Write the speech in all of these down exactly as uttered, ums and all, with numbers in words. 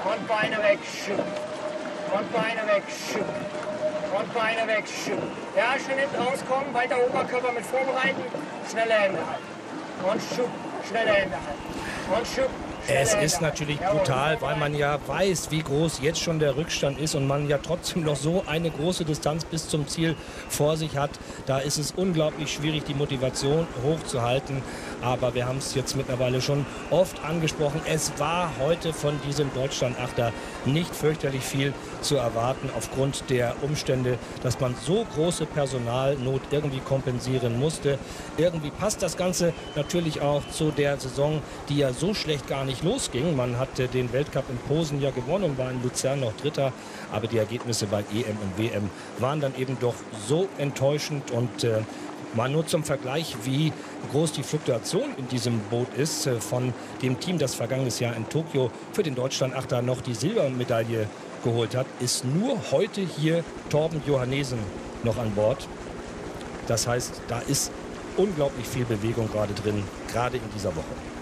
Und Beine weg, schub. Und Beine weg, schub. Und Beine weg, schub. Ja, schön hinten rauskommen, weiter Oberkörper mit vorbereiten, schnelle Hände halten. Und schub, schnelle Hände halten. Und schub. Es ist natürlich brutal, weil man ja weiß, wie groß jetzt schon der Rückstand ist und man ja trotzdem noch so eine große Distanz bis zum Ziel vor sich hat. Da ist es unglaublich schwierig, die Motivation hochzuhalten. Aber wir haben es jetzt mittlerweile schon oft angesprochen. Es war heute von diesem Deutschland-Achter nicht fürchterlich viel zu erwarten aufgrund der Umstände, dass man so große Personalnot irgendwie kompensieren musste. Irgendwie passt das Ganze natürlich auch zu der Saison, die ja so schlecht gar nicht losging. Man hatte den Weltcup in Posen ja gewonnen und war in Luzern noch Dritter. Aber die Ergebnisse bei E M und W M waren dann eben doch so enttäuschend. Und äh, mal nur zum Vergleich, wie groß die Fluktuation in diesem Boot ist. Äh, von dem Team, das vergangenes Jahr in Tokio für den Deutschland-Achter noch die Silbermedaille geholt hat, ist nur heute hier Torben Johannesen noch an Bord. Das heißt, da ist unglaublich viel Bewegung gerade drin, gerade in dieser Woche.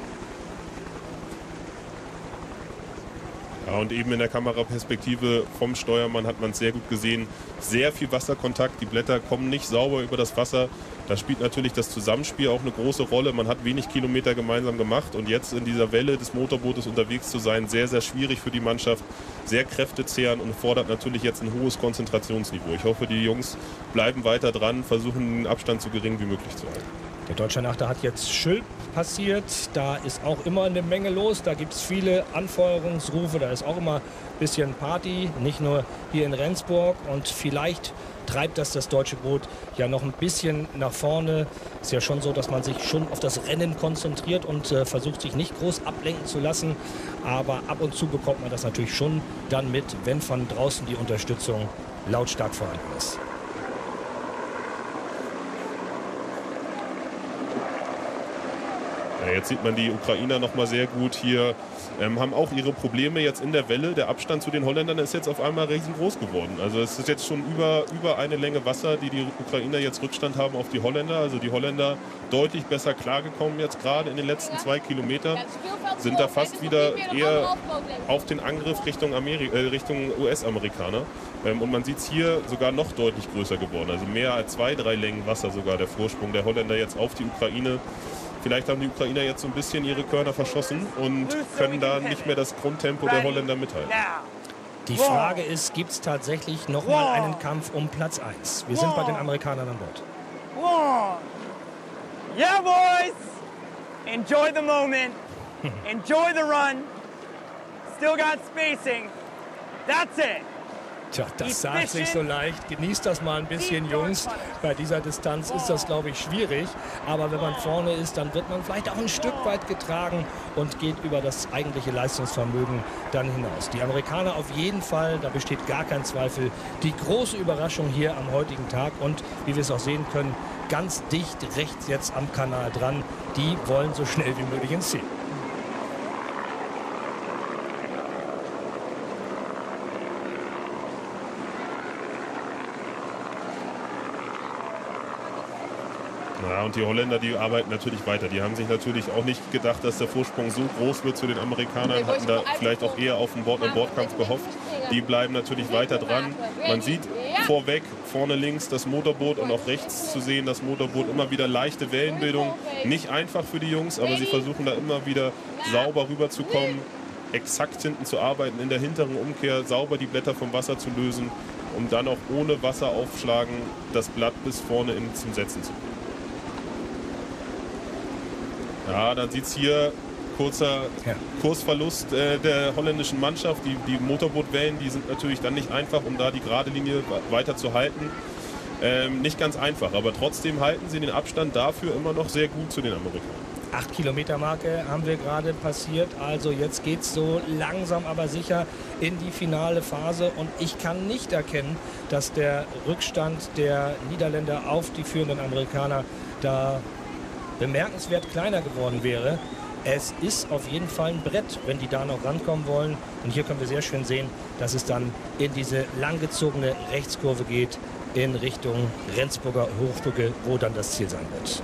Ja, und eben in der Kameraperspektive vom Steuermann hat man es sehr gut gesehen. Sehr viel Wasserkontakt, die Blätter kommen nicht sauber über das Wasser. Da spielt natürlich das Zusammenspiel auch eine große Rolle. Man hat wenig Kilometer gemeinsam gemacht und jetzt in dieser Welle des Motorbootes unterwegs zu sein, sehr, sehr schwierig für die Mannschaft. Sehr kräftezehrend und fordert natürlich jetzt ein hohes Konzentrationsniveau. Ich hoffe, die Jungs bleiben weiter dran, versuchen den Abstand so gering wie möglich zu halten. Der Deutschland-Achter hat jetzt Schülp passiert. Da ist auch immer eine Menge los. Da gibt es viele Anfeuerungsrufe. Da ist auch immer ein bisschen Party. Nicht nur hier in Rendsburg. Und vielleicht treibt das das deutsche Boot ja noch ein bisschen nach vorne. Ist ja schon so, dass man sich schon auf das Rennen konzentriert und äh, versucht, sich nicht groß ablenken zu lassen. Aber ab und zu bekommt man das natürlich schon dann mit, wenn von draußen die Unterstützung lautstark vorhanden ist. Ja, jetzt sieht man die Ukrainer noch mal sehr gut hier, ähm, haben auch ihre Probleme jetzt in der Welle. Der Abstand zu den Holländern ist jetzt auf einmal riesengroß geworden. Also es ist jetzt schon über, über eine Länge Wasser, die die Ukrainer jetzt Rückstand haben auf die Holländer. Also die Holländer deutlich besser klargekommen jetzt gerade in den letzten zwei Kilometern. Sind da fast wieder eher auf den Angriff Richtung, Ameri äh, Richtung U S-Amerikaner. Ähm, und man sieht es hier sogar noch deutlich größer geworden. Also mehr als zwei, drei Längen Wasser sogar der Vorsprung der Holländer jetzt auf die Ukraine. Vielleicht haben die Ukrainer jetzt so ein bisschen ihre Körner verschossen und können da nicht mehr das Grundtempo der Holländer mithalten. Die Frage ist, gibt es tatsächlich noch mal einen Kampf um Platz eins? Wir sind bei den Amerikanern an Bord. One. Yeah, boys! Enjoy the moment. Enjoy the run. Still got spacing. That's it. Tja, das sagt sich so leicht. Genießt das mal ein bisschen, Jungs. Bei dieser Distanz ist das, glaube ich, schwierig. Aber wenn man vorne ist, dann wird man vielleicht auch ein Stück weit getragen und geht über das eigentliche Leistungsvermögen dann hinaus. Die Amerikaner auf jeden Fall, da besteht gar kein Zweifel, die große Überraschung hier am heutigen Tag. Und wie wir es auch sehen können, ganz dicht rechts jetzt am Kanal dran. Die wollen so schnell wie möglich ins Ziel. Ja, und die Holländer, die arbeiten natürlich weiter. Die haben sich natürlich auch nicht gedacht, dass der Vorsprung so groß wird zu den Amerikanern. Hatten da vielleicht auch eher auf den Bord-an-Bord-Kampf gehofft. Die bleiben natürlich weiter dran. Man sieht vorweg, vorne links das Motorboot und auch rechts zu sehen, das Motorboot, immer wieder leichte Wellenbildung. Nicht einfach für die Jungs, aber sie versuchen da immer wieder sauber rüberzukommen, exakt hinten zu arbeiten, in der hinteren Umkehr sauber die Blätter vom Wasser zu lösen, um dann auch ohne Wasser aufschlagen das Blatt bis vorne in, zum Setzen zu bringen. Ja, dann sieht es hier kurzer ja. Kursverlust äh, der holländischen Mannschaft. Die, die Motorbootwellen, die sind natürlich dann nicht einfach, um da die gerade Linie weiter zu halten. Ähm, nicht ganz einfach, aber trotzdem halten sie den Abstand dafür immer noch sehr gut zu den Amerikanern. acht Kilometer Marke haben wir gerade passiert. Also jetzt geht es so langsam aber sicher in die finale Phase. Und ich kann nicht erkennen, dass der Rückstand der Niederländer auf die führenden Amerikaner da bemerkenswert kleiner geworden wäre. Es ist auf jeden Fall ein Brett, wenn die da noch rankommen wollen. Und hier können wir sehr schön sehen, dass es dann in diese langgezogene Rechtskurve geht in Richtung Rendsburger Hochbrücke, wo dann das Ziel sein wird.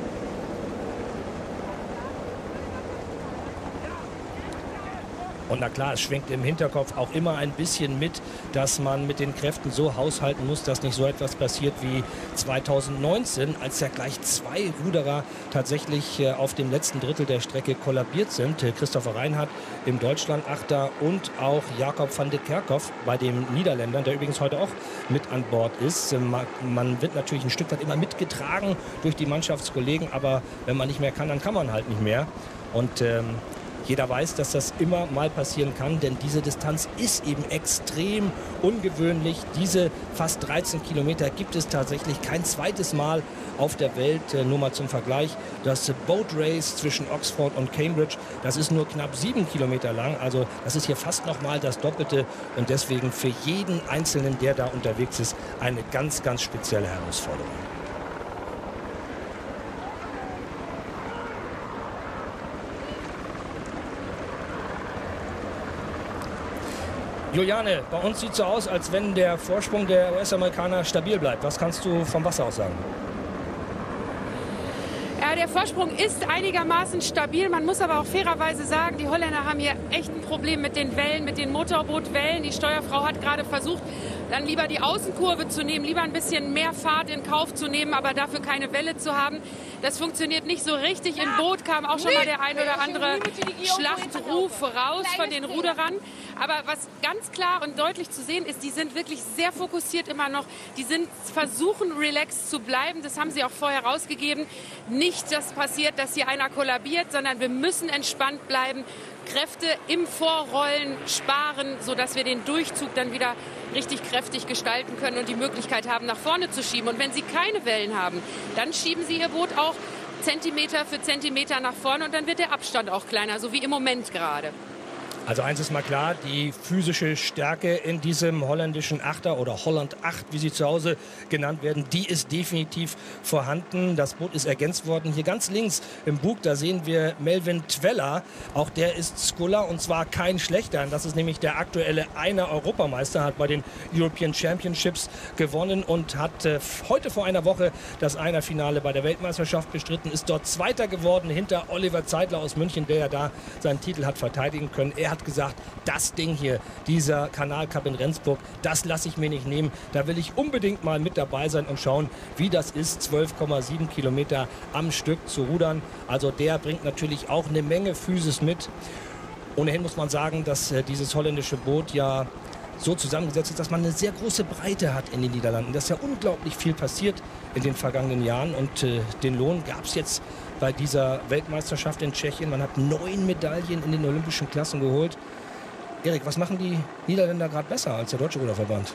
Und na klar, es schwenkt im Hinterkopf auch immer ein bisschen mit, dass man mit den Kräften so haushalten muss, dass nicht so etwas passiert wie zweitausendneunzehn, als ja gleich zwei Ruderer tatsächlich auf dem letzten Drittel der Strecke kollabiert sind. Christopher Reinhardt im Deutschland-Achter und auch Jakob van de Kerkhoff bei den Niederländern, der übrigens heute auch mit an Bord ist. Man wird natürlich ein Stück weit immer mitgetragen durch die Mannschaftskollegen, aber wenn man nicht mehr kann, dann kann man halt nicht mehr. Und ähm, jeder weiß, dass das immer mal passieren kann, denn diese Distanz ist eben extrem ungewöhnlich. Diese fast dreizehn Kilometer gibt es tatsächlich kein zweites Mal auf der Welt. Nur mal zum Vergleich, das Boat Race zwischen Oxford und Cambridge, das ist nur knapp sieben Kilometer lang. Also das ist hier fast noch mal das Doppelte und deswegen für jeden Einzelnen, der da unterwegs ist, eine ganz, ganz spezielle Herausforderung. Juliane, bei uns sieht es so aus, als wenn der Vorsprung der U S-Amerikaner stabil bleibt. Was kannst du vom Wasser aus sagen? Ja, der Vorsprung ist einigermaßen stabil. Man muss aber auch fairerweise sagen, die Holländer haben hier echt ein Problem mit den Wellen, mit den Motorbootwellen. Die Steuerfrau hat gerade versucht, dann lieber die Außenkurve zu nehmen, lieber ein bisschen mehr Fahrt in Kauf zu nehmen, aber dafür keine Welle zu haben. Das funktioniert nicht so richtig. Im Boot kam auch schon mal der ein oder andere Schlachtruf raus von den Ruderern. Aber was ganz klar und deutlich zu sehen ist, die sind wirklich sehr fokussiert immer noch. Die sind versuchen, relaxed zu bleiben. Das haben sie auch vorher rausgegeben. Nicht, dass passiert, dass hier einer kollabiert, sondern wir müssen entspannt bleiben. Kräfte im Vorrollen sparen, sodass wir den Durchzug dann wieder richtig kräftig gestalten können und die Möglichkeit haben, nach vorne zu schieben. Und wenn sie keine Wellen haben, dann schieben sie ihr Boot auch Zentimeter für Zentimeter nach vorne und dann wird der Abstand auch kleiner, so wie im Moment gerade. Also eins ist mal klar, die physische Stärke in diesem holländischen Achter oder Holland acht, wie sie zu Hause genannt werden, die ist definitiv vorhanden. Das Boot ist ergänzt worden. Hier ganz links im Bug, da sehen wir Melvin Tweller. Auch der ist Sculler und zwar kein schlechter. Das ist nämlich der aktuelle Einer-Europameister, hat bei den European Championships gewonnen und hat äh, heute vor einer Woche das Einer-Finale bei der Weltmeisterschaft bestritten, ist dort Zweiter geworden hinter Oliver Zeidler aus München, der ja da seinen Titel hat verteidigen können. Er hat gesagt, das Ding hier, dieser Kanal Cup in Rendsburg, das lasse ich mir nicht nehmen. Da will ich unbedingt mal mit dabei sein und schauen, wie das ist, zwölf Komma sieben Kilometer am Stück zu rudern. Also der bringt natürlich auch eine Menge Physis mit. Ohnehin muss man sagen, dass äh, dieses holländische Boot ja so zusammengesetzt ist, dass man eine sehr große Breite hat in den Niederlanden. Das ist ja unglaublich viel passiert in den vergangenen Jahren und äh, den Lohn gab es jetzt bei dieser Weltmeisterschaft in Tschechien. Man hat neun Medaillen in den olympischen Klassen geholt. Erik, was machen die Niederländer gerade besser als der Deutsche Ruderverband?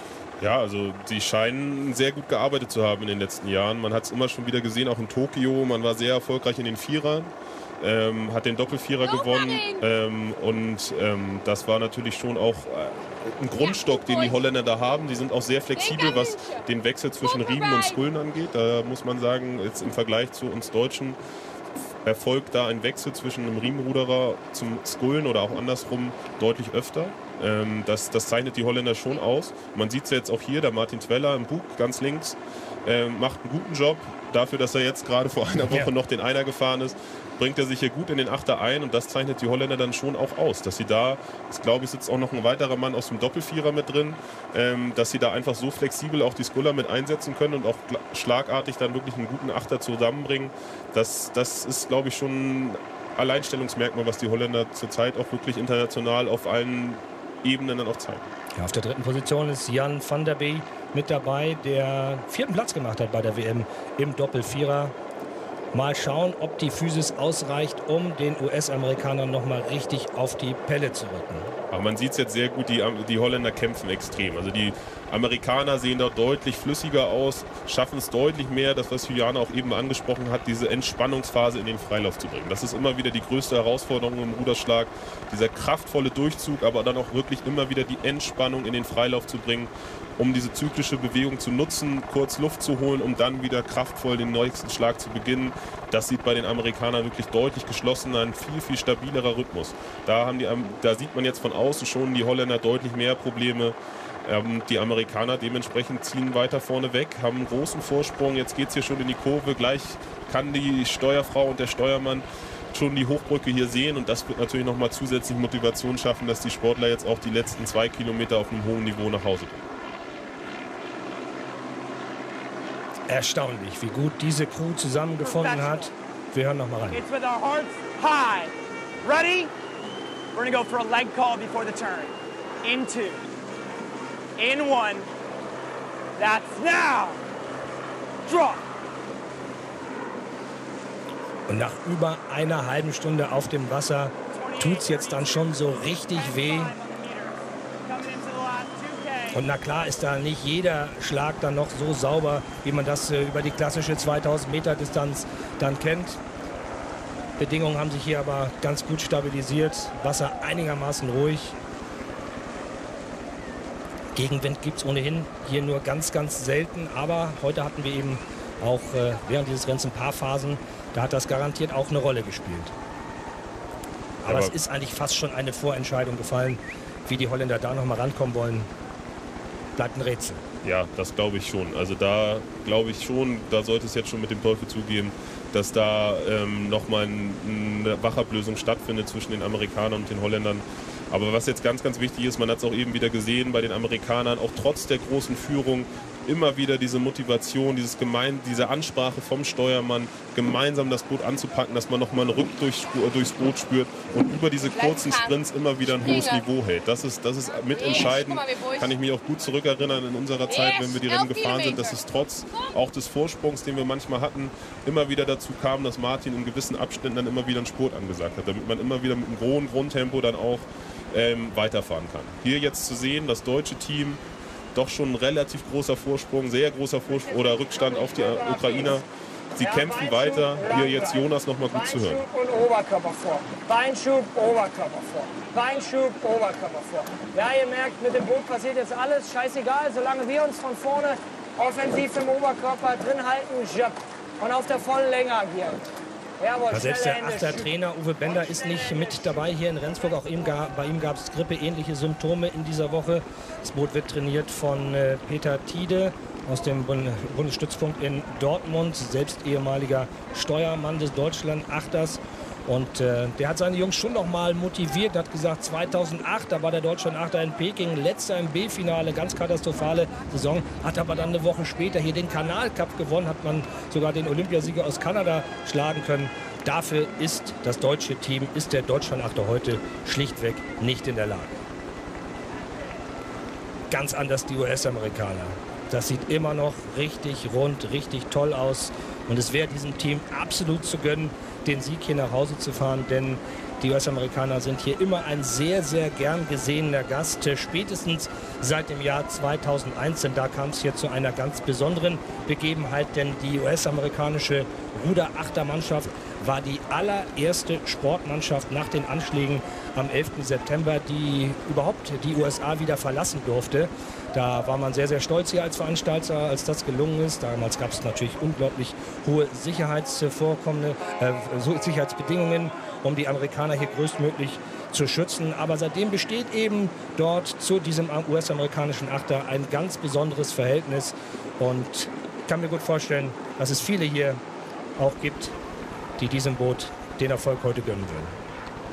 Ja, also sie scheinen sehr gut gearbeitet zu haben in den letzten Jahren. Man hat es immer schon wieder gesehen, auch in Tokio. Man war sehr erfolgreich in den Vierern. Ähm, hat den Doppelvierer gewonnen ähm, und ähm, das war natürlich schon auch äh, ein Grundstock, den die Holländer da haben. Die sind auch sehr flexibel, was den Wechsel zwischen Riemen und Skullen angeht. Da muss man sagen, jetzt im Vergleich zu uns Deutschen erfolgt da ein Wechsel zwischen einem Riemenruderer zum Skullen oder auch andersrum deutlich öfter. Ähm, das, das zeichnet die Holländer schon aus. Man sieht es ja jetzt auch hier, der Martin Tweller im Bug ganz links ähm, macht einen guten Job. Dafür, dass er jetzt gerade vor einer Woche ja. noch den Einer gefahren ist, bringt er sich hier gut in den Achter ein und das zeichnet die Holländer dann schon auch aus, dass sie da, ich glaube ich, sitzt auch noch ein weiterer Mann aus dem Doppelvierer mit drin, ähm, dass sie da einfach so flexibel auch die Sculler mit einsetzen können und auch schlagartig dann wirklich einen guten Achter zusammenbringen. Das, das ist, glaube ich, schon ein Alleinstellungsmerkmal, was die Holländer zurzeit auch wirklich international auf allen Ebenen dann auch zeigen. Ja, auf der dritten Position ist Jan van der Bee mit dabei, der vierten Platz gemacht hat bei der W M im Doppelvierer. Mal schauen, ob die Physis ausreicht, um den U S-Amerikanern noch mal richtig auf die Pelle zu rücken. Aber man sieht es jetzt sehr gut, die, die Holländer kämpfen extrem. Also die Amerikaner sehen dort deutlich flüssiger aus, schaffen es deutlich mehr, das was Juliane auch eben angesprochen hat, diese Entspannungsphase in den Freilauf zu bringen. Das ist immer wieder die größte Herausforderung im Ruderschlag, dieser kraftvolle Durchzug, aber dann auch wirklich immer wieder die Entspannung in den Freilauf zu bringen, um diese zyklische Bewegung zu nutzen, kurz Luft zu holen, um dann wieder kraftvoll den nächsten Schlag zu beginnen. Das sieht bei den Amerikanern wirklich deutlich geschlossener, ein viel, viel stabilerer Rhythmus. Da, haben die, da sieht man jetzt von außen schon die Holländer deutlich mehr Probleme. Ähm, die Amerikaner dementsprechend ziehen weiter vorne weg, haben einen großen Vorsprung. Jetzt geht es hier schon in die Kurve. Gleich kann die Steuerfrau und der Steuermann schon die Hochbrücke hier sehen und das wird natürlich nochmal zusätzlich Motivation schaffen, dass die Sportler jetzt auch die letzten zwei Kilometer auf einem hohen Niveau nach Hause bringen. Erstaunlich, wie gut diese Crew zusammengefunden hat. Wir hören noch mal rein. It's with our hearts high. Ready? We're gonna go for a leg call before the turn. In two. In one. That's now. Drop. Und nach über einer halben Stunde auf dem Wasser tut es jetzt dann schon so richtig weh. Und na klar ist da nicht jeder Schlag dann noch so sauber, wie man das äh, über die klassische zweitausend Meter Distanz dann kennt. Bedingungen haben sich hier aber ganz gut stabilisiert. Wasser einigermaßen ruhig. Gegenwind gibt es ohnehin hier nur ganz, ganz selten. Aber heute hatten wir eben auch äh, während dieses Rennens ein paar Phasen. Da hat das garantiert auch eine Rolle gespielt. Aber, aber es ist eigentlich fast schon eine Vorentscheidung gefallen, wie die Holländer da noch mal rankommen wollen. Bleibt ein Rätsel. Ja, das glaube ich schon. Also da glaube ich schon, da sollte es jetzt schon mit dem Teufel zugeben, dass da ähm, nochmal ein, eine Wachablösung stattfindet zwischen den Amerikanern und den Holländern. Aber was jetzt ganz, ganz wichtig ist, man hat es auch eben wieder gesehen bei den Amerikanern, auch trotz der großen Führung, immer wieder diese Motivation, dieses Gemein, diese Ansprache vom Steuermann, gemeinsam das Boot anzupacken, dass man nochmal einen Ruck durchs, durchs Boot spürt und über diese kurzen Sprints immer wieder ein hohes Niveau hält. Das ist, das ist mitentscheidend. Kann ich mich auch gut zurückerinnern in unserer Zeit, wenn wir die Rennen gefahren sind, dass es trotz auch des Vorsprungs, den wir manchmal hatten, immer wieder dazu kam, dass Martin in gewissen Abständen dann immer wieder einen Spurt angesagt hat, damit man immer wieder mit einem hohen Grundtempo dann auch ähm, weiterfahren kann. Hier jetzt zu sehen, das deutsche Team, doch schon ein relativ großer Vorsprung, sehr großer Vorsprung oder Rückstand auf die Ukrainer. Sie kämpfen weiter. Hier jetzt Jonas noch mal gut zu hören. Beinschub und Oberkörper vor. Beinschub, Oberkörper vor. Beinschub, Oberkörper vor. Ja, ihr merkt, mit dem Boot passiert jetzt alles. Scheißegal, solange wir uns von vorne offensiv im Oberkörper drin halten und auf der vollen Länge agieren. Jawohl, ja, selbst der Achtertrainer Uwe Bender ist nicht mit dabei hier in Rendsburg. Auch ihm ga, bei ihm gab es grippeähnliche Symptome in dieser Woche. Das Boot wird trainiert von äh, Peter Tiede aus dem Bund Bundesstützpunkt in Dortmund, selbst ehemaliger Steuermann des Deutschland-Achters. Und äh, der hat seine Jungs schon noch mal motiviert, hat gesagt, zweitausendacht, da war der Deutschland-Achter in Peking, letzter im B-Finale, ganz katastrophale Saison, hat aber dann eine Woche später hier den Kanal-Cup gewonnen, hat man sogar den Olympiasieger aus Kanada schlagen können. Dafür ist das deutsche Team, ist der Deutschland-Achter heute schlichtweg nicht in der Lage. Ganz anders die U S-Amerikaner. Das sieht immer noch richtig rund, richtig toll aus. Und es wäre diesem Team absolut zu gönnen, den Sieg hier nach Hause zu fahren, denn die U S-Amerikaner sind hier immer ein sehr, sehr gern gesehener Gast, spätestens seit dem Jahr zweitausendeins, denn da kam es hier zu einer ganz besonderen Begebenheit, denn die U S-amerikanische Ruderachtermannschaft war die allererste Sportmannschaft nach den Anschlägen am elften September, die überhaupt die U S A wieder verlassen durfte. Da war man sehr, sehr stolz hier als Veranstalter, als das gelungen ist. Damals gab es natürlich unglaublich hohe Sicherheitsvorkommnisse, äh, Sicherheitsbedingungen, um die Amerikaner hier größtmöglich zu schützen. Aber seitdem besteht eben dort zu diesem U S-amerikanischen Achter ein ganz besonderes Verhältnis. Und ich kann mir gut vorstellen, dass es viele hier auch gibt, die diesem Boot den Erfolg heute gönnen würden.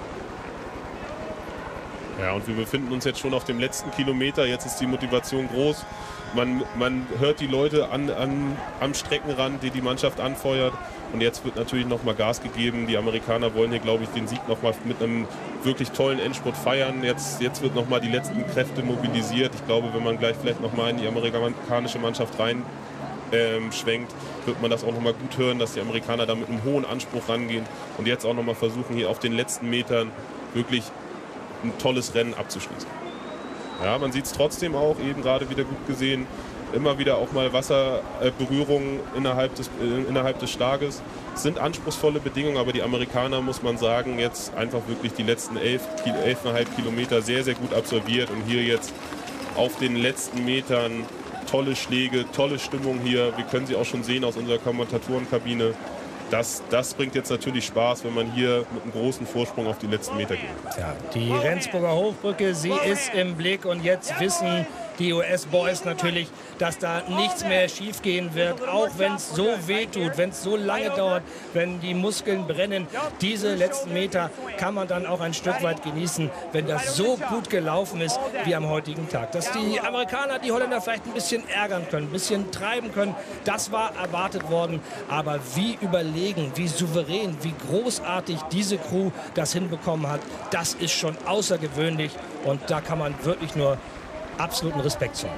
Ja, und wir befinden uns jetzt schon auf dem letzten Kilometer. Jetzt ist die Motivation groß. Man, man hört die Leute an, an, am Streckenrand, die die Mannschaft anfeuert. Und jetzt wird natürlich noch mal Gas gegeben. Die Amerikaner wollen hier, glaube ich, den Sieg noch mal mit einem wirklich tollen Endspurt feiern. Jetzt, jetzt wird noch mal die letzten Kräfte mobilisiert. Ich glaube, wenn man gleich vielleicht noch mal in die amerikanische Mannschaft rein ähm, schwenkt, wird man das auch noch mal gut hören, dass die Amerikaner da mit einem hohen Anspruch rangehen und jetzt auch noch mal versuchen, hier auf den letzten Metern wirklich ein tolles Rennen abzuschließen. Ja, man sieht es trotzdem auch, eben gerade wieder gut gesehen, immer wieder auch mal Wasserberührungen innerhalb des, äh, innerhalb des Schlages. Es sind anspruchsvolle Bedingungen, aber die Amerikaner, muss man sagen, jetzt einfach wirklich die letzten elf, elf Komma fünf Kilometer sehr, sehr gut absolviert und hier jetzt auf den letzten Metern tolle Schläge, tolle Stimmung hier. Wir können sie auch schon sehen aus unserer Kommentatorenkabine. Das, das bringt jetzt natürlich Spaß, wenn man hier mit einem großen Vorsprung auf die letzten Meter geht. Ja, die Rendsburger Hochbrücke, sie ist im Blick und jetzt wissen die U S-Boys natürlich, dass da nichts mehr schiefgehen wird, auch wenn es so weh tut, wenn es so lange dauert, wenn die Muskeln brennen. Diese letzten Meter kann man dann auch ein Stück weit genießen, wenn das so gut gelaufen ist wie am heutigen Tag. Dass die Amerikaner die Holländer vielleicht ein bisschen ärgern können, ein bisschen treiben können, das war erwartet worden. Aber wie überlegen, wie souverän, wie großartig diese Crew das hinbekommen hat, das ist schon außergewöhnlich und da kann man wirklich nur absoluten Respekt zu.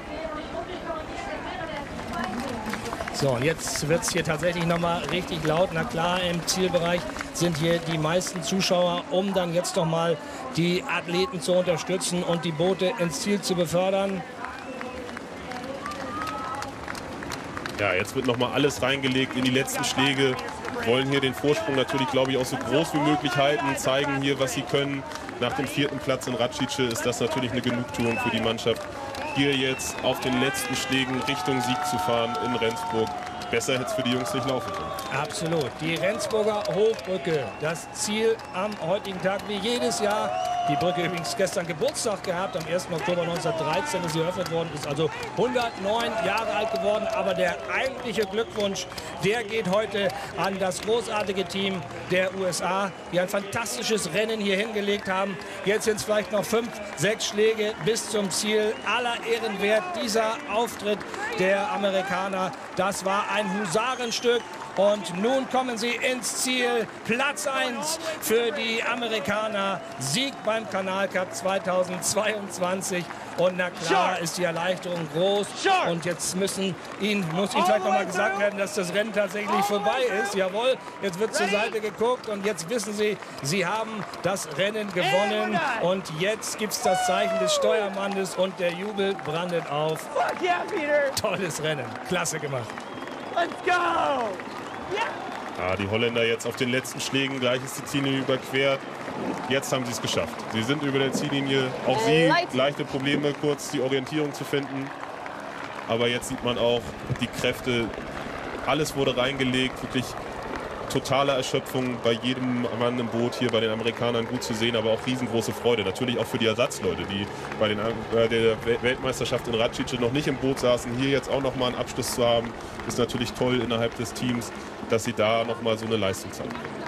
So, und jetzt wird es hier tatsächlich nochmal richtig laut. Na klar, im Zielbereich sind hier die meisten Zuschauer, um dann jetzt noch mal die Athleten zu unterstützen und die Boote ins Ziel zu befördern. Ja, jetzt wird noch mal alles reingelegt in die letzten Schläge. Wollen hier den Vorsprung natürlich, glaube ich, auch so groß wie möglich halten, zeigen hier, was sie können. Nach dem vierten Platz in Račice ist das natürlich eine Genugtuung für die Mannschaft, hier jetzt auf den letzten Schlägen Richtung Sieg zu fahren in Rendsburg. Besser hätte es für die Jungs nicht laufen können. Absolut. Die Rendsburger Hochbrücke, das Ziel am heutigen Tag wie jedes Jahr. Die Brücke übrigens gestern Geburtstag gehabt, am ersten Oktober neunzehnhundertdreizehn ist sie eröffnet worden, ist also hundertneun Jahre alt geworden. Aber der eigentliche Glückwunsch, der geht heute an das großartige Team der U S A, die ein fantastisches Rennen hier hingelegt haben. Jetzt sind es vielleicht noch fünf, sechs Schläge bis zum Ziel. Aller Ehren wert dieser Auftritt der Amerikaner. Das war ein Husarenstück. Und nun kommen sie ins Ziel. Platz eins für die Amerikaner. Sieg beim Kanal Cup zweitausendzweiundzwanzig. Und na klar ist die Erleichterung groß. Und jetzt müssen ihnen, muss ihnen vielleicht noch mal gesagt werden, dass das Rennen tatsächlich vorbei ist. Jawohl, jetzt wird zur Seite geguckt und jetzt wissen sie, sie haben das Rennen gewonnen. Und jetzt gibt es das Zeichen des Steuermannes und der Jubel brandet auf. Tolles Rennen, klasse gemacht. Let's go! Ja, die Holländer jetzt auf den letzten Schlägen, gleich ist die Ziellinie überquert. Jetzt haben sie es geschafft. Sie sind über der Ziellinie. Auch sie leichte Probleme, kurz die Orientierung zu finden. Aber jetzt sieht man auch die Kräfte. Alles wurde reingelegt. Wirklich totale Erschöpfung bei jedem Mann im Boot hier bei den Amerikanern gut zu sehen, aber auch riesengroße Freude. Natürlich auch für die Ersatzleute, die bei, den, bei der Weltmeisterschaft in Račice noch nicht im Boot saßen. Hier jetzt auch noch mal einen Abschluss zu haben, ist natürlich toll innerhalb des Teams, dass sie da noch mal so eine Leistung zeigen können.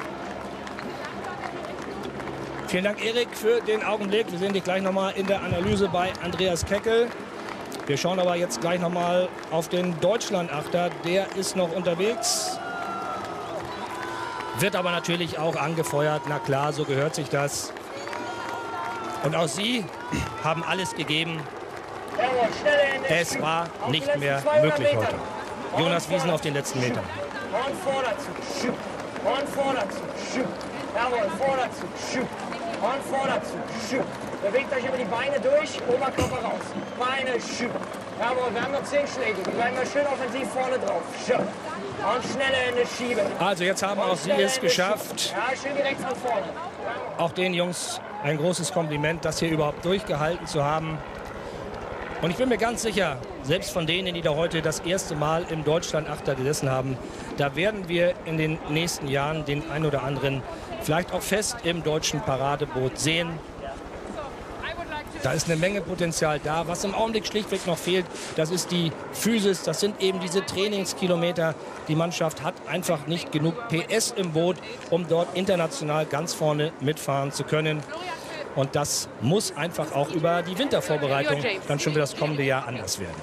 Vielen Dank, Erik, für den Augenblick. Wir sehen dich gleich noch mal in der Analyse bei Andreas Keckel. Wir schauen aber jetzt gleich noch mal auf den Deutschlandachter. Der ist noch unterwegs. Wird aber natürlich auch angefeuert. Na klar, so gehört sich das. Und auch sie haben alles gegeben. Es war nicht mehr möglich heute. Jonas Wiesen auf den letzten Metern. Und vor dazu. Und vor dazu. Jawohl, vor dazu. Und vor dazu. Bewegt euch über die Beine durch, Oberkörper raus. Beine, jawohl, wir haben noch zehn Schläge. Wir bleiben mal schön offensiv vorne drauf. Und schnelle Hände schieben. Also jetzt haben auch sie es geschafft. Ja, schön direkt von vorne. Auch den Jungs ein großes Kompliment, das hier überhaupt durchgehalten zu haben. Und ich bin mir ganz sicher, selbst von denen, die da heute das erste Mal im Deutschlandachter gesessen haben, da werden wir in den nächsten Jahren den ein oder anderen vielleicht auch fest im deutschen Paradeboot sehen. Da ist eine Menge Potenzial da. Was im Augenblick schlichtweg noch fehlt, das ist die Physis. Das sind eben diese Trainingskilometer. Die Mannschaft hat einfach nicht genug P S im Boot, um dort international ganz vorne mitfahren zu können. Und das muss einfach auch über die Wintervorbereitung dann schon für das kommende Jahr anders werden.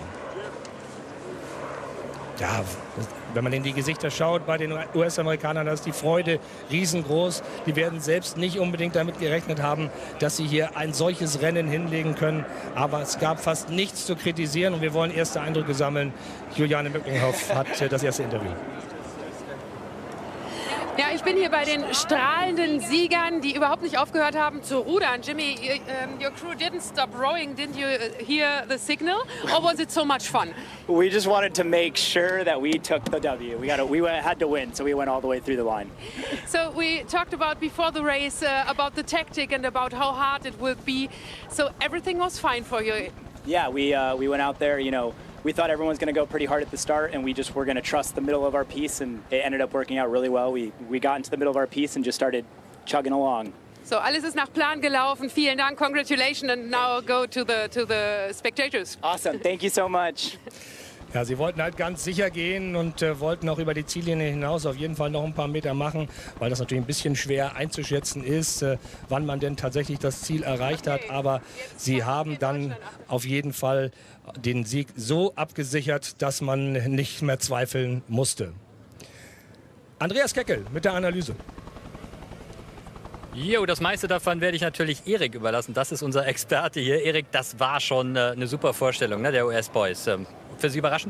Ja, wenn man in die Gesichter schaut bei den U S-Amerikanern, da ist die Freude riesengroß. Die werden selbst nicht unbedingt damit gerechnet haben, dass sie hier ein solches Rennen hinlegen können. Aber es gab fast nichts zu kritisieren und wir wollen erste Eindrücke sammeln. Juliane Mücklinghoff hat das erste Interview. Ja, ich bin hier bei den strahlenden Siegern, die überhaupt nicht aufgehört haben zu rudern. Jimmy, you, um, your crew didn't stop rowing. Didn't you hear the signal? Or was it so much fun? We just wanted to make sure that we took the W. We got to, we had to win, so we went all the way through the line. So we talked about before the race uh, about the tactic and about how hard it will be. So everything was fine for you. Yeah, we uh, we went out there, you know, we thought everyone was going to go pretty hard at the start, and we just were going to trust the middle of our piece, and it ended up working out really well. We, we got into the middle of our piece and just started chugging along. So, alles ist nach Plan gelaufen. Vielen Dank, congratulations, and now go to the, to the spectators. Awesome, thank you so much. Ja, sie wollten halt ganz sicher gehen und äh, wollten auch über die Ziellinie hinaus auf jeden Fall noch ein paar Meter machen, weil das natürlich ein bisschen schwer einzuschätzen ist, äh, wann man denn tatsächlich das Ziel erreicht hat. Aber sie haben dann auf jeden Fall den Sieg so abgesichert, dass man nicht mehr zweifeln musste. Andreas Keckel mit der Analyse. Jo, das meiste davon werde ich natürlich Erik überlassen. Das ist unser Experte hier. Erik, das war schon äh, eine super Vorstellung, ne, der U S-Boys. Ähm, für Sie überraschend?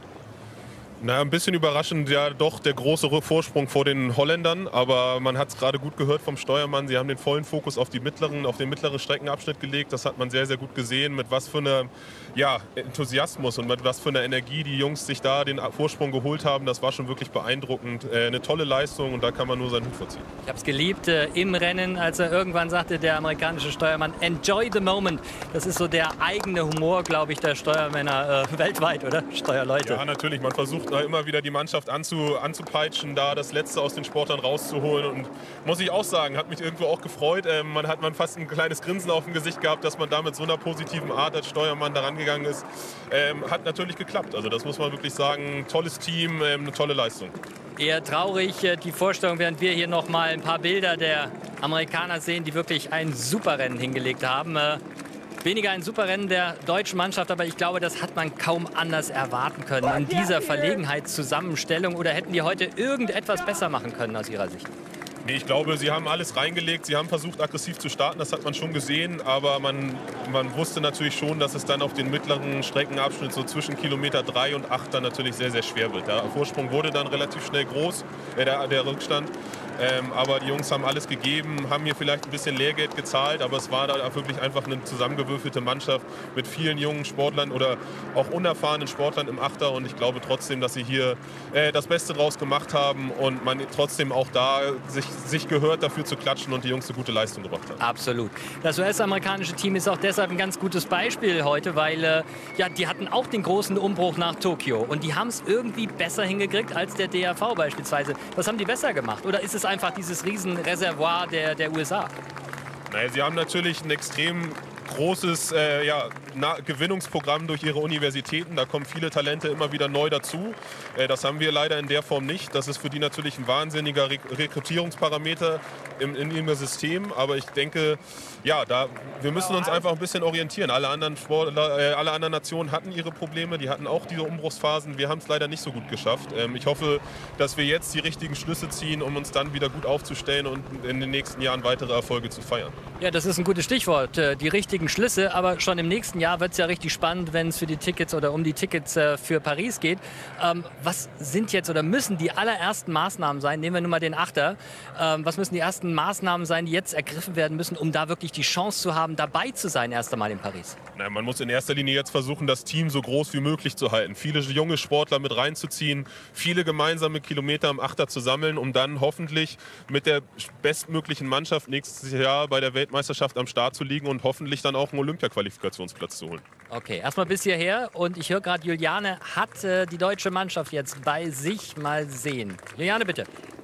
Na, ein bisschen überraschend, ja doch der große Vorsprung vor den Holländern, aber man hat es gerade gut gehört vom Steuermann, sie haben den vollen Fokus auf, die mittleren, auf den mittleren Streckenabschnitt gelegt, das hat man sehr, sehr gut gesehen, mit was für einem ja, Enthusiasmus und mit was für einer Energie die Jungs sich da den Vorsprung geholt haben, das war schon wirklich beeindruckend, äh, eine tolle Leistung und da kann man nur seinen Hut vorziehen. Ich habe es geliebt äh, im Rennen, als er irgendwann sagte, der amerikanische Steuermann, enjoy the moment, das ist so der eigene Humor, glaube ich, der Steuermänner äh, weltweit, oder? Steuerleute. Ja, natürlich, man versucht da immer wieder die Mannschaft anzu, anzupeitschen, da das Letzte aus den Sportlern rauszuholen. Und muss ich auch sagen, hat mich irgendwo auch gefreut. Ähm, man hat man fast ein kleines Grinsen auf dem Gesicht gehabt, dass man da mit so einer positiven Art als Steuermann da rangegangen ist. Ähm, hat natürlich geklappt. Also das muss man wirklich sagen. Tolles Team, ähm, eine tolle Leistung. Eher traurig, äh, die Vorstellung, während wir hier noch mal ein paar Bilder der Amerikaner sehen, die wirklich ein super Rennen hingelegt haben. Äh, Weniger ein Superrennen der deutschen Mannschaft, aber ich glaube, das hat man kaum anders erwarten können in dieser Verlegenheitszusammenstellung. Oder hätten die heute irgendetwas besser machen können aus Ihrer Sicht? Nee, ich glaube, sie haben alles reingelegt. Sie haben versucht, aggressiv zu starten. Das hat man schon gesehen. Aber man, man wusste natürlich schon, dass es dann auf den mittleren Streckenabschnitt so zwischen Kilometer drei und acht dann natürlich sehr, sehr schwer wird. Der Vorsprung wurde dann relativ schnell groß, äh, der, der Rückstand. Ähm, aber die Jungs haben alles gegeben, haben mir vielleicht ein bisschen Lehrgeld gezahlt, aber es war da wirklich einfach eine zusammengewürfelte Mannschaft mit vielen jungen Sportlern oder auch unerfahrenen Sportlern im Achter. Und ich glaube trotzdem, dass sie hier äh, das Beste draus gemacht haben und man trotzdem auch da sich, sich gehört, dafür zu klatschen und die Jungs eine gute Leistung gebracht haben. Absolut. Das U S-amerikanische Team ist auch deshalb ein ganz gutes Beispiel heute, weil äh, ja, die hatten auch den großen Umbruch nach Tokio und die haben es irgendwie besser hingekriegt als der D R V beispielsweise. Was haben die besser gemacht? Oder ist es einfach dieses Riesenreservoir der, der U S A? Naja, sie haben natürlich ein extrem großes äh, ja, Gewinnungsprogramm durch ihre Universitäten. Da kommen viele Talente immer wieder neu dazu. Äh, das haben wir leider in der Form nicht. Das ist für die natürlich ein wahnsinniger Re Rekrutierungsparameter im, in ihrem System. Aber ich denke, ja, da, wir müssen uns einfach ein bisschen orientieren. Alle anderen, Sportler, äh, alle anderen Nationen hatten ihre Probleme. Die hatten auch diese Umbruchsphasen. Wir haben es leider nicht so gut geschafft. Ähm, ich hoffe, dass wir jetzt die richtigen Schlüsse ziehen, um uns dann wieder gut aufzustellen und in den nächsten Jahren weitere Erfolge zu feiern. Ja, das ist ein gutes Stichwort. Die richtigen Schlüsse, aber schon im nächsten Jahr wird es ja richtig spannend, wenn es für die Tickets oder um die Tickets äh, für Paris geht. Ähm, was sind jetzt oder müssen die allerersten Maßnahmen sein? Nehmen wir nun mal den Achter. Ähm, was müssen die ersten Maßnahmen sein, die jetzt ergriffen werden müssen, um da wirklich die Chance zu haben, dabei zu sein, erst einmal in Paris? Na, man muss in erster Linie jetzt versuchen, das Team so groß wie möglich zu halten. Viele junge Sportler mit reinzuziehen, viele gemeinsame Kilometer im Achter zu sammeln, um dann hoffentlich mit der bestmöglichen Mannschaft nächstes Jahr bei der Weltmeisterschaft am Start zu liegen und hoffentlich dann auch einen Olympia-Qualifikationsplatz zu holen. Okay, erstmal bis hierher und ich höre gerade, Juliane hat äh, die deutsche Mannschaft jetzt bei sich. Mal sehen. Juliane, bitte.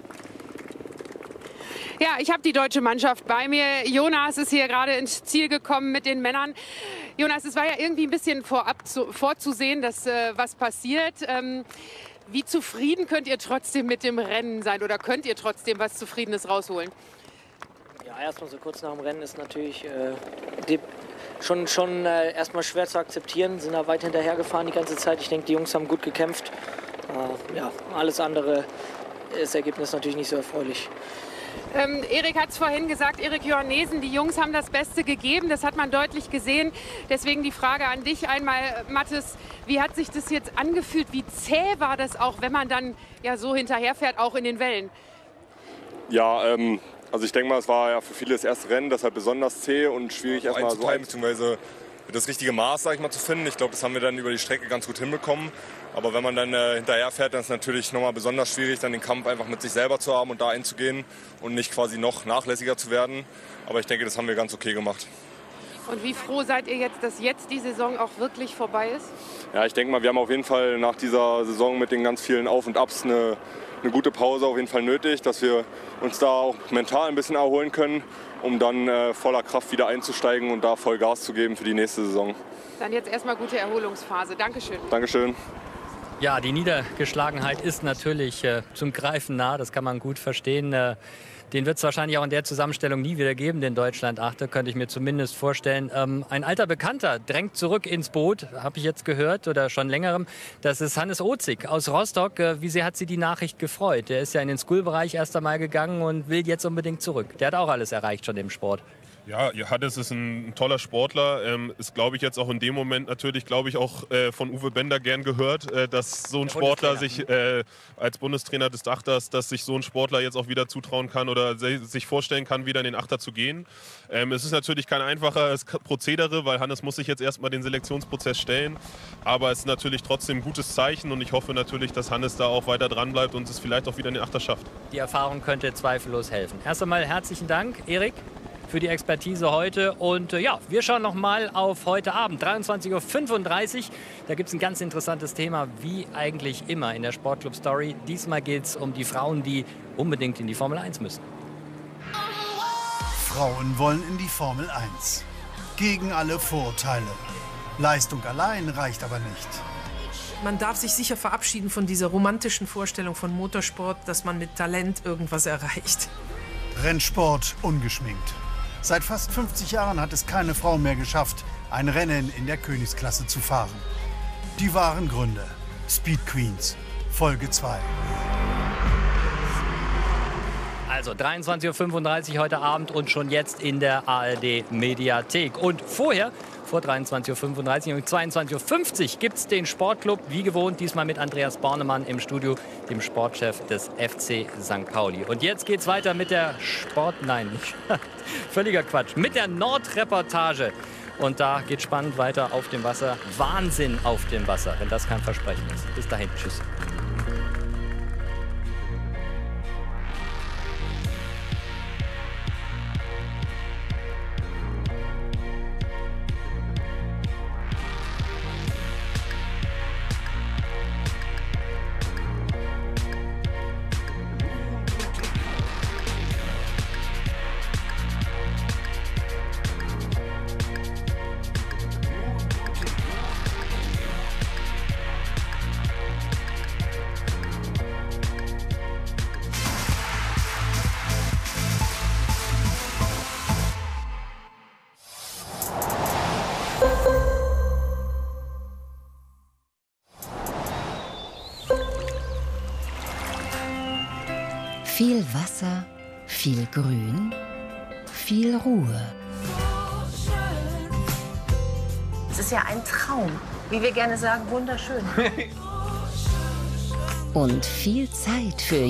Ja, ich habe die deutsche Mannschaft bei mir. Jonas ist hier gerade ins Ziel gekommen mit den Männern. Jonas, es war ja irgendwie ein bisschen vorab zu, vorzusehen, dass äh, was passiert. Ähm, wie zufrieden könnt ihr trotzdem mit dem Rennen sein oder könnt ihr trotzdem was Zufriedenes rausholen? Ja, erstmal so kurz nach dem Rennen ist natürlich äh, die, schon, schon äh, erstmal schwer zu akzeptieren. Sind da weit hinterher gefahren die ganze Zeit. Ich denke, die Jungs haben gut gekämpft. Äh, ja, alles andere, das Ergebnis ist natürlich nicht so erfreulich. Ähm, Erik hat es vorhin gesagt, Erik Johannesen, die Jungs haben das Beste gegeben, das hat man deutlich gesehen. Deswegen die Frage an dich einmal, Mathis, wie hat sich das jetzt angefühlt? Wie zäh war das auch, wenn man dann ja so hinterherfährt, auch in den Wellen? Ja, ähm, also ich denke mal, es war ja für viele das erste Rennen, deshalb besonders zäh und schwierig erstmal so ein, beziehungsweise das richtige Maß, sag ich mal, zu finden. Ich glaube, das haben wir dann über die Strecke ganz gut hinbekommen. Aber wenn man dann äh, hinterher fährt, dann ist es natürlich nochmal besonders schwierig, dann den Kampf einfach mit sich selber zu haben und da einzugehen und nicht quasi noch nachlässiger zu werden. Aber ich denke, das haben wir ganz okay gemacht. Wie Und wie froh seid ihr jetzt, dass jetzt die Saison auch wirklich vorbei ist? Ja, ich denke mal, wir haben auf jeden Fall nach dieser Saison mit den ganz vielen Auf und Abs eine, eine gute Pause auf jeden Fall nötig, dass wir uns da auch mental ein bisschen erholen können, um dann äh, voller Kraft wieder einzusteigen und da voll Gas zu geben für die nächste Saison. Dann jetzt erstmal gute Erholungsphase. Dankeschön. Dankeschön. Ja, die Niedergeschlagenheit ist natürlich äh, zum Greifen nah, das kann man gut verstehen. Äh, den wird es wahrscheinlich auch in der Zusammenstellung nie wieder geben, den Deutschland-Achter, könnte ich mir zumindest vorstellen. Ähm, ein alter Bekannter drängt zurück ins Boot, habe ich jetzt gehört, oder schon längerem. Das ist Hannes Ozig aus Rostock. Äh, wie sehr hat Sie die Nachricht gefreut? Der ist ja in den School-Bereich erst einmal gegangen und will jetzt unbedingt zurück. Der hat auch alles erreicht schon im Sport. Ja, Hannes ist ein toller Sportler, ähm, ist, glaube ich, jetzt auch in dem Moment natürlich, glaube ich, auch äh, von Uwe Bender gern gehört, äh, dass so ein Sportler sich äh, als Bundestrainer des Achters, dass sich so ein Sportler jetzt auch wieder zutrauen kann oder sich vorstellen kann, wieder in den Achter zu gehen. Ähm, es ist natürlich kein einfaches Prozedere, weil Hannes muss sich jetzt erstmal den Selektionsprozess stellen, aber es ist natürlich trotzdem ein gutes Zeichen und ich hoffe natürlich, dass Hannes da auch weiter dran bleibt und es vielleicht auch wieder in den Achter schafft. Die Erfahrung könnte zweifellos helfen. Erst einmal herzlichen Dank, Erik, für die Expertise heute. Und äh, ja, wir schauen noch mal auf heute Abend, dreiundzwanzig Uhr fünfunddreißig. Da gibt es ein ganz interessantes Thema, wie eigentlich immer in der Sportclub Story. Diesmal geht es um die Frauen, die unbedingt in die Formel eins müssen. Frauen wollen in die Formel eins. Gegen alle Vorurteile. Leistung allein reicht aber nicht. Man darf sich sicher verabschieden von dieser romantischen Vorstellung von Motorsport, dass man mit Talent irgendwas erreicht. Rennsport ungeschminkt. Seit fast fünfzig Jahren hat es keine Frau mehr geschafft, ein Rennen in der Königsklasse zu fahren. Die wahren Gründe. Speed Queens, Folge zwei. Also dreiundzwanzig Uhr fünfunddreißig heute Abend und schon jetzt in der A R D-Mediathek. Und vorher, vor dreiundzwanzig Uhr fünfunddreißig und zweiundzwanzig Uhr fünfzig, gibt es den Sportclub, wie gewohnt, diesmal mit Andreas Bornemann im Studio, dem Sportchef des F C Sankt Pauli. Und jetzt geht's weiter mit der Sport... Nein, völliger Quatsch. Mit der Nordreportage. Und da geht spannend weiter auf dem Wasser. Wahnsinn auf dem Wasser, wenn das kein Versprechen ist. Bis dahin, tschüss. Viel Wasser, viel Grün, viel Ruhe. Es ist ja ein Traum. Wie wir gerne sagen, wunderschön. Und viel Zeit für